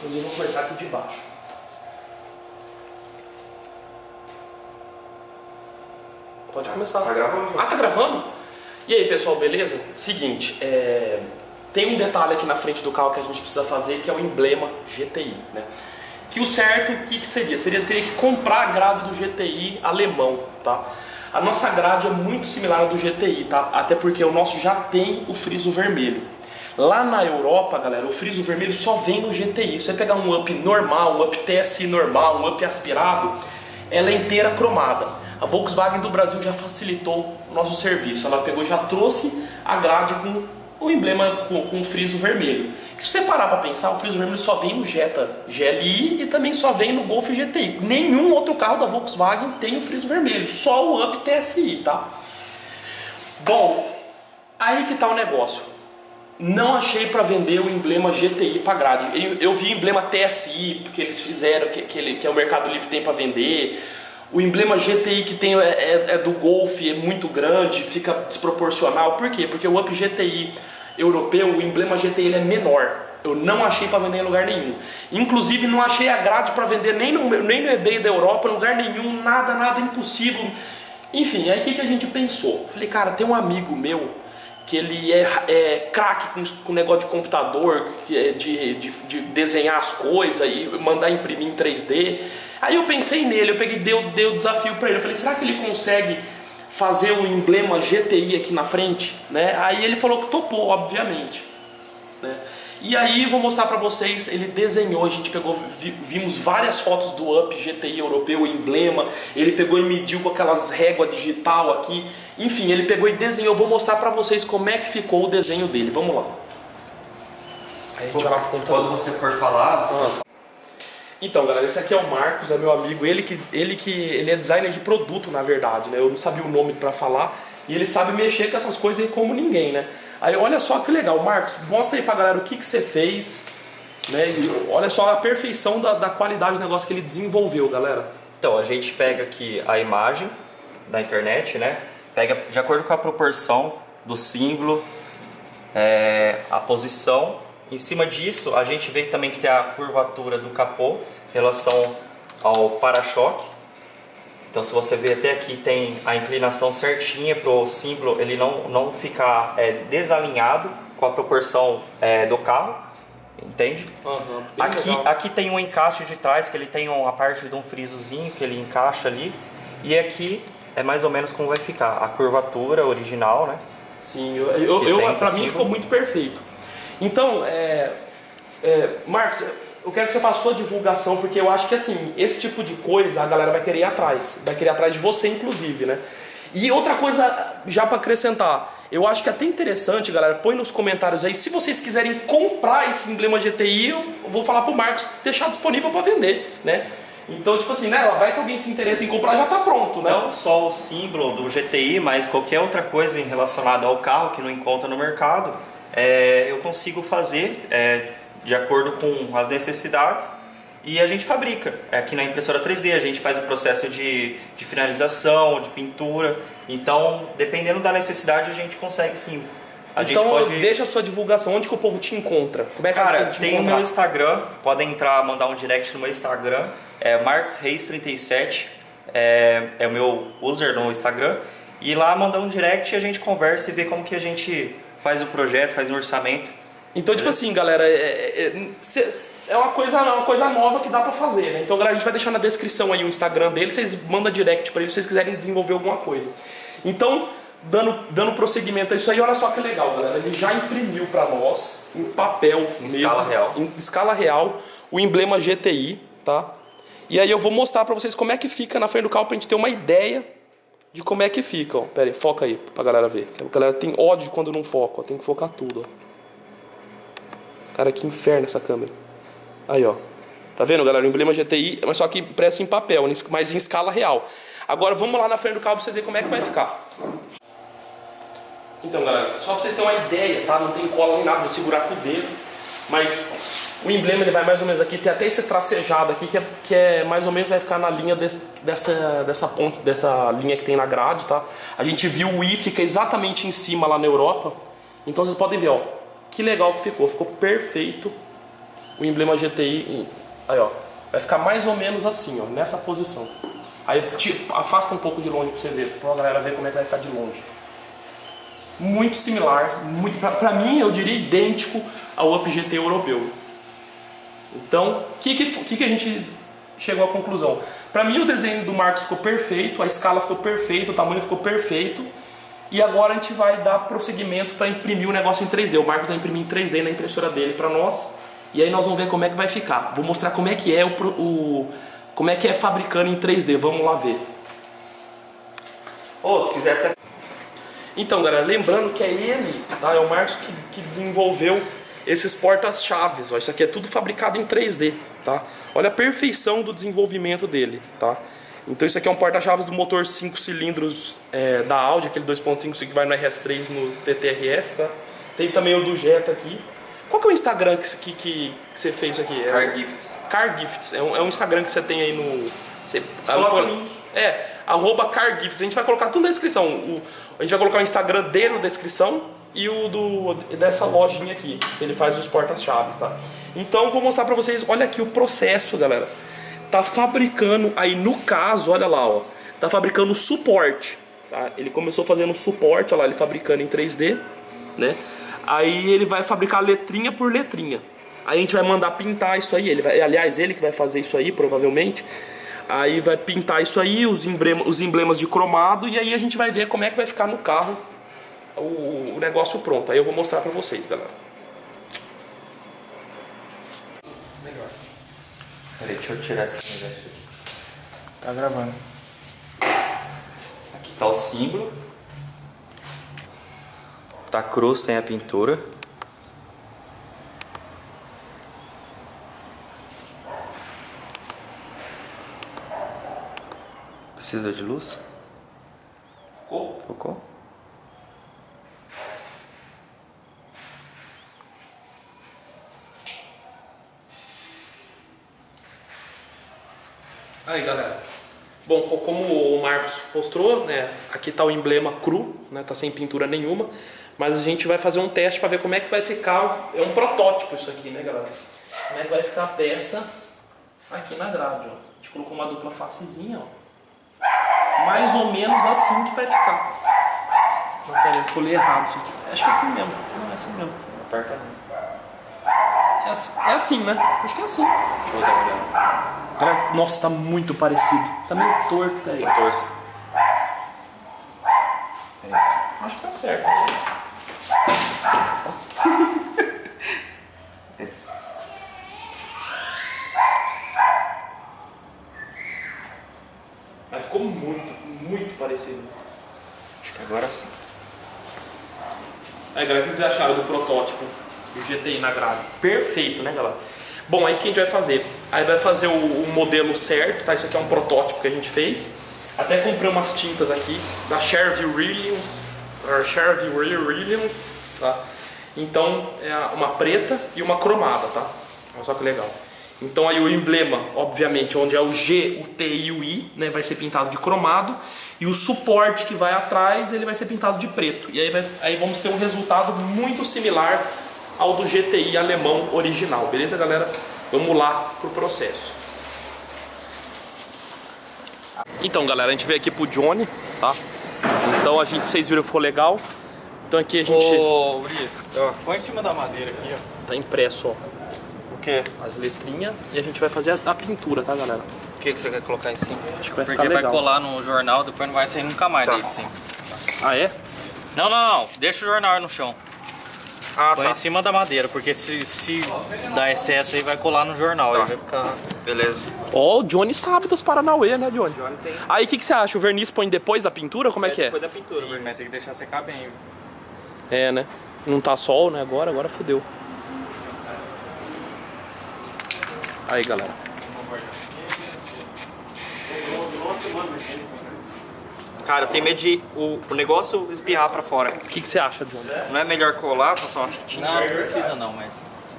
Inclusive, vou começar aqui de baixo. Pode começar. Tá gravando? Ah, tá gravando? E aí, pessoal, beleza? Seguinte, tem um detalhe aqui na frente do carro que a gente precisa fazer, que é o emblema GTI, né? Que o certo, o que seria? Teria que comprar a grade do GTI alemão, tá? A nossa grade é muito similar à do GTI, tá? Até porque o nosso já tem o friso vermelho. Lá na Europa, galera, o friso vermelho só vem no GTI. Se você pegar um up normal, um up TSI normal, um up aspirado, ela é inteira cromada. A Volkswagen do Brasil já facilitou o nosso serviço. Ela pegou e já trouxe a grade com o emblema com o friso vermelho. Se você parar para pensar, o friso vermelho só vem no Jetta GLI e também só vem no Golf GTI. Nenhum outro carro da Volkswagen tem o friso vermelho, só o Up TSI, tá? Bom, aí que tá o negócio. Não achei para vender o emblema GTI para grade. Eu vi emblema TSI, porque eles fizeram, que é o Mercado Livre tem para vender. O emblema GTI que tem é do Golf, é muito grande, fica desproporcional. Por quê? Porque o Up GTI europeu, o emblema GTI ele é menor. Eu não achei para vender em lugar nenhum. Inclusive não achei a grade para vender nem no eBay da Europa, em lugar nenhum, nada impossível. Enfim, aí o que a gente pensou? Falei, cara, tem um amigo meu que ele é craque com negócio de computador, de desenhar as coisas e mandar imprimir em 3D. Aí eu pensei nele, dei o desafio para ele. Eu falei, será que ele consegue fazer o emblema GTI aqui na frente? Né? Aí ele falou que topou, obviamente. Né? E aí vou mostrar para vocês, ele desenhou, a gente vimos várias fotos do Up GTI europeu, o emblema, ele pegou e mediu com aquelas réguas digital aqui, enfim, ele pegou e desenhou, vou mostrar para vocês como é que ficou o desenho dele, vamos lá. Aí a gente vai quando você for falar... Então, galera, esse aqui é o Marcos, é meu amigo, ele é designer de produto, na verdade, né? Eu não sabia o nome para falar, e ele sabe mexer com essas coisas aí como ninguém, né? Aí olha só que legal, Marcos, mostra aí pra galera o que você fez, né? E olha só a perfeição da qualidade do negócio que ele desenvolveu, galera. Então, a gente pega aqui a imagem da internet, né? Pega de acordo com a proporção do símbolo, a posição. Em cima disso, a gente vê também que tem a curvatura do capô em relação ao para-choque. Então, se você ver até aqui, tem a inclinação certinha para o símbolo, ele não ficar desalinhado com a proporção do carro, entende? Uhum, aqui tem um encaixe de trás, que ele tem a parte de um frisozinho que ele encaixa ali. E aqui é mais ou menos como vai ficar a curvatura original, né? Sim, para mim ficou muito perfeito. Então, Marcos, eu quero que você faça a sua divulgação, porque eu acho que assim, esse tipo de coisa a galera vai querer ir atrás. Vai querer ir atrás de você, inclusive, né? E outra coisa, já para acrescentar, eu acho que é até interessante, galera, põe nos comentários aí, se vocês quiserem comprar esse emblema GTI, eu vou falar pro Marcos deixar disponível para vender, né? Então, tipo assim, né, vai que alguém se interessa em comprar, já tá pronto, né? Não só o símbolo do GTI, mas qualquer outra coisa relacionada ao carro que não encontra no mercado, eu consigo fazer de acordo com as necessidades e a gente fabrica. Aqui na impressora 3D a gente faz o processo de finalização, de pintura. Então, dependendo da necessidade, a gente consegue sim. Deixa a sua divulgação, onde que o povo te encontra? Como é que Cara, tem o meu Instagram, podem entrar, mandar um direct no meu Instagram, Marcos Reis 37, é o meu user no Instagram. E lá mandar um direct e a gente conversa e vê como que a gente faz o projeto, faz o orçamento. Então, tipo assim, galera, é uma coisa nova que dá pra fazer, né? Então, galera, a gente vai deixar na descrição aí o Instagram dele, vocês mandam direct pra ele se vocês quiserem desenvolver alguma coisa. Então, dando prosseguimento a isso aí, olha só que legal, galera. Ele já imprimiu pra nós, em papel em escala real, o emblema GTI, tá? E aí eu vou mostrar pra vocês como é que fica na frente do carro pra gente ter uma ideia de como é que fica, ó. Pera aí, foca aí pra galera ver. A galera tem ódio quando não foca, ó. Tem que focar tudo, ó. Cara, que inferno essa câmera. Aí, ó. Tá vendo, galera? O emblema GTI, mas só que impresso em papel, mas em escala real. Agora vamos lá na frente do carro pra vocês verem como é que vai ficar. Então, galera, só pra vocês terem uma ideia, tá? Não tem cola nem nada, vou segurar com o dedo. Mas o emblema ele vai mais ou menos aqui. Tem até esse tracejado aqui que é mais ou menos vai ficar na linha dessa ponte, dessa linha que tem na grade, tá? A gente viu o I fica exatamente em cima lá na Europa. Então vocês podem ver, ó. Que legal que ficou perfeito. o emblema GTI, aí ó, vai ficar mais ou menos assim, ó, nessa posição. Aí afasta um pouco de longe pra você ver, pra galera ver como é que vai ficar de longe. Muito similar, pra mim eu diria idêntico ao Up GT europeu. Então, o que a gente chegou à conclusão? Pra mim o desenho do Marcos ficou perfeito, a escala ficou perfeita, o tamanho ficou perfeito. E agora a gente vai dar prosseguimento para imprimir o negócio em 3D. O Marcos vai imprimir em 3D na impressora dele para nós. E aí nós vamos ver como é que vai ficar. Vou mostrar como é que é como é que é fabricando em 3D. Vamos lá ver. Se quiser até... Então, galera, lembrando que é ele, tá? É o Marcos que desenvolveu esses portas-chaves. Isso aqui é tudo fabricado em 3D, tá? Olha a perfeição do desenvolvimento dele, tá? Então isso aqui é um porta-chaves do motor 5 cilindros da Audi, aquele 2.5 que vai no RS3 no TTRS, tá? Tem também o do Jetta aqui. Qual que é o Instagram que você fez isso aqui? Car Gifts. Car Gifts, é um Instagram que você tem aí no... Você coloca o link. @Car Gifts. A gente vai colocar tudo na descrição. A gente vai colocar o Instagram dele na descrição e o dessa lojinha aqui, que ele faz os portas-chaves, tá? Então vou mostrar pra vocês, olha aqui o processo, galera. Tá fabricando, aí no caso, olha lá, ó, tá fabricando suporte, tá? Ele começou fazendo suporte, olha lá, ele fabricando em 3D, né? Aí ele vai fabricar letrinha por letrinha. Aí a gente vai mandar pintar isso aí, aliás, ele que vai fazer isso aí, provavelmente. Aí vai pintar isso aí, os emblemas de cromado, e aí a gente vai ver como é que vai ficar no carro o negócio pronto. Aí eu vou mostrar pra vocês, galera. Peraí, deixa eu tirar esse canivete aqui. Tá gravando. Aqui tá o símbolo. Tá cru sem a pintura. Precisa de luz? Focou? Aí, galera, bom, como o Marcos mostrou, né, aqui tá o emblema cru, né, tá sem pintura nenhuma, mas a gente vai fazer um teste para ver como é que vai ficar, é um protótipo isso aqui, né, galera, como é que vai ficar a peça aqui na grade, ó. A gente colocou uma dupla facezinha, ó, mais ou menos assim que vai ficar. Não, pera, eu pulei errado, gente. Acho que é assim mesmo, não é assim mesmo. Aperta. É assim, né? Acho que é assim. Deixa eu dar uma olhada. Galera, nossa, tá muito parecido. Tá meio torto aí. Tá torto. Acho que tá certo. Mas ficou muito parecido. Acho que agora sim. Aí, galera, o que vocês acharam do protótipo do GTI na grade? Perfeito, né, galera? Bom, aí o que a gente vai fazer? Aí vai fazer o modelo certo, tá? Isso aqui é um protótipo que a gente fez. Até comprei umas tintas aqui da Sherwin-Williams, tá? Então é uma preta e uma cromada, tá? Olha só que legal. Então aí o emblema, obviamente, onde é o G, o T e o I, né, vai ser pintado de cromado. E o suporte que vai atrás, ele vai ser pintado de preto. E aí vamos ter um resultado muito similar ao do GTI alemão original, beleza, galera? Vamos lá pro processo. Então, galera, a gente veio aqui pro Johnny, tá? Então vocês viram que ficou legal. Então aqui a gente... Ô, Urias, põe em cima da madeira aqui, ó. Tá impresso, ó, O quê? as letrinhas. E a gente vai fazer a pintura, tá, galera? O que você quer colocar em cima? Acho que vai Porque ficar vai legal. colar no jornal, depois não vai sair nunca mais daí de cima. Ah, é? Não. Deixa o jornal no chão. Ah, Põe tá. em cima da madeira, porque se dá excesso aí vai colar no jornal. Tá. Aí vai ficar... Beleza. Ó, o Johnny sabe dos Paranauê, né, Johnny? Tem. Aí o que você acha? O verniz põe depois da pintura? Como é que é? Depois da pintura, Sim, mas tem que deixar secar bem. É, né? Não tá sol, né? Agora fodeu. Aí, galera. Cara, eu tenho medo de o negócio espirrar pra fora. O que você acha, Johnny? Não é melhor colar, passar uma fitinha? Não precisa não, mas...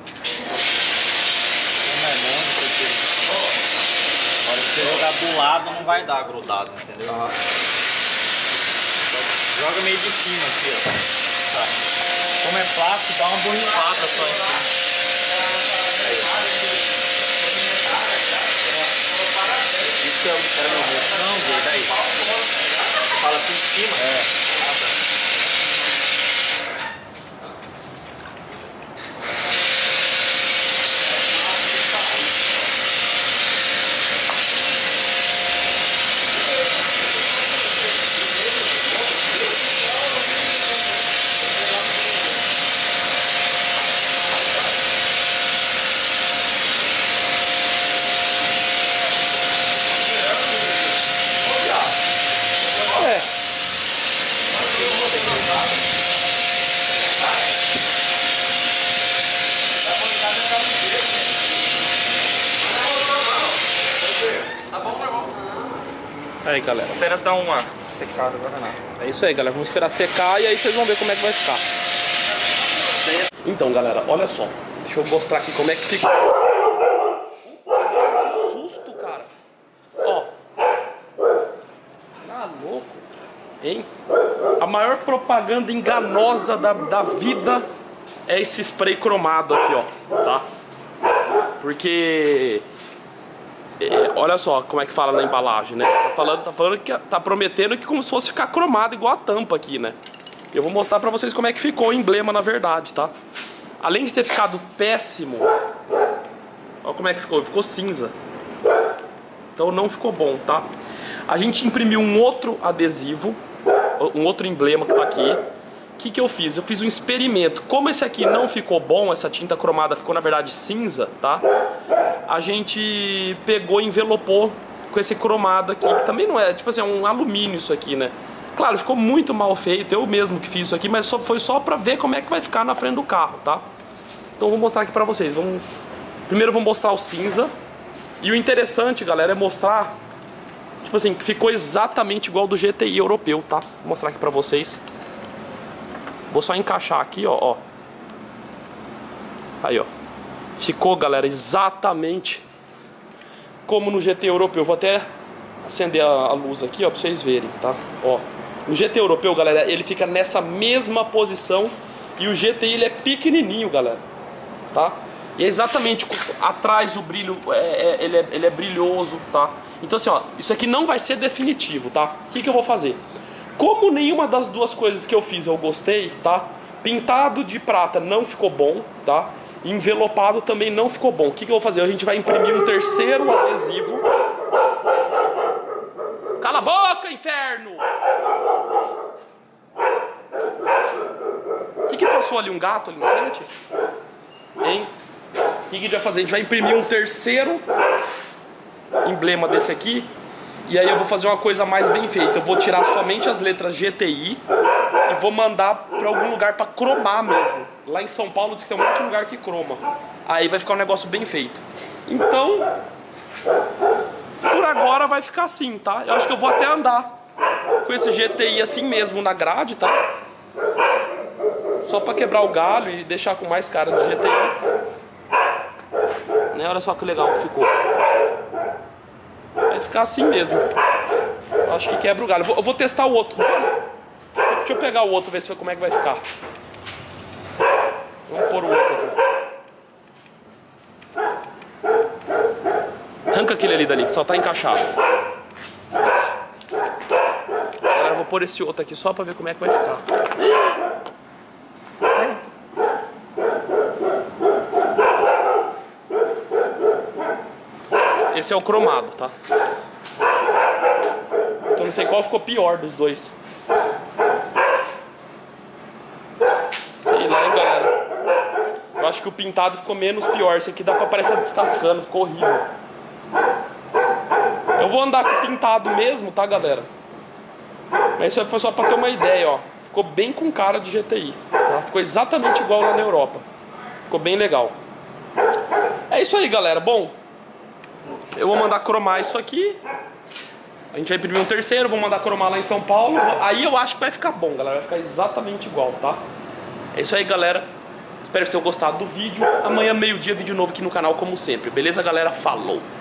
Não é longe, porque... Na hora que você jogar do lado não vai dar grudado, entendeu? Joga meio de cima aqui, ó. Tá. Como é plástico, dá uma borrifada só em cima. isso que era meu medo. Não, Zé, daí. Fala assim em cima. Aí, galera. Espera dar uma secada agora não. É isso aí, galera. Vamos esperar secar e aí vocês vão ver como é que vai ficar. Então, galera, olha só. Deixa eu mostrar aqui como é que fica. Que susto, cara. Ó. Tá louco. Hein? A maior propaganda enganosa da vida é esse spray cromado aqui, ó. Tá? Porque... olha só como é que fala na embalagem, né? Tá falando que tá prometendo que como se fosse ficar cromado igual a tampa aqui, né? Eu vou mostrar pra vocês como é que ficou o emblema na verdade, tá? Além de ter ficado péssimo, olha como é que ficou, ficou cinza. Então não ficou bom, tá? A gente imprimiu um outro adesivo, um outro emblema que tá aqui. O que eu fiz? Eu fiz um experimento. Como esse aqui não ficou bom, essa tinta cromada ficou na verdade cinza, tá? A gente pegou e envelopou com esse cromado aqui, que também não é, tipo assim, é um alumínio isso aqui, né? Claro, ficou muito mal feito, eu mesmo que fiz isso aqui, mas foi só pra ver como é que vai ficar na frente do carro, tá? Então eu vou mostrar aqui pra vocês. Primeiro eu vou mostrar o cinza. E o interessante, galera, é mostrar, tipo assim, que ficou exatamente igual do GTI europeu, tá? Vou mostrar aqui pra vocês. Vou só encaixar aqui, ó. Aí, ó. Ficou, galera, exatamente como no GT europeu. Vou até acender a luz aqui, ó, pra vocês verem, tá? Ó. No GT europeu, galera, ele fica nessa mesma posição. E o GTI, ele é pequenininho, galera. Tá? E é exatamente atrás o brilho, ele é brilhoso, tá? Então assim, ó, isso aqui não vai ser definitivo, tá? O que eu vou fazer? Como nenhuma das duas coisas que eu fiz eu gostei, tá? Pintado de prata não ficou bom, tá? Envelopado também não ficou bom. O que eu vou fazer? A gente vai imprimir um terceiro adesivo. Cala a boca, inferno! O que passou ali? Um gato ali na frente? Hein? O que a gente vai fazer? A gente vai imprimir um terceiro emblema desse aqui. E aí eu vou fazer uma coisa mais bem feita. Eu vou tirar somente as letras GTI e vou mandar pra algum lugar pra cromar mesmo. Lá em São Paulo diz que tem um monte de lugar que croma. Aí vai ficar um negócio bem feito. Então, por agora vai ficar assim, tá? Eu acho que eu vou até andar com esse GTI assim mesmo na grade, tá? Só pra quebrar o galho e deixar com mais cara de GTI. Né? Olha só que legal que ficou. Vai ficar assim mesmo. Eu acho que quebra o galho. Eu vou testar o outro. Deixa eu pegar o outro, ver se como é que vai ficar. Vamos pôr o outro aqui. Arranca aquele ali dali, que só tá encaixado. Agora eu vou pôr esse outro aqui só pra ver como é que vai ficar. Esse é o cromado, tá? Então não sei qual ficou pior dos dois. Sei lá, hein, galera. Eu acho que o pintado ficou menos pior. Esse aqui dá pra parecer descascando, ficou horrível. Eu vou andar com o pintado mesmo, tá, galera? Mas isso foi só pra ter uma ideia, ó. Ficou bem com cara de GTI, tá? Ficou exatamente igual lá na Europa. Ficou bem legal. É isso aí, galera. Bom, eu vou mandar cromar isso aqui. A gente vai imprimir um terceiro, vou mandar cromar lá em São Paulo. Aí eu acho que vai ficar bom, galera. Vai ficar exatamente igual, tá? É isso aí, galera. Espero que tenham gostado do vídeo. Amanhã, meio-dia, vídeo novo aqui no canal, como sempre. Beleza, galera? Falou!